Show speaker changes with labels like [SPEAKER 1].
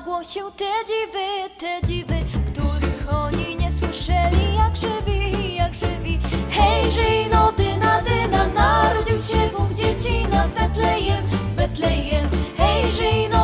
[SPEAKER 1] ogłosił te dziwy, których oni nie słyszeli, jak żywi, jak żywi. Hej, żyj, no dyna, dyna, narodził się Bóg dziecina w Betlejem, w Betlejem. Hej, żyj, no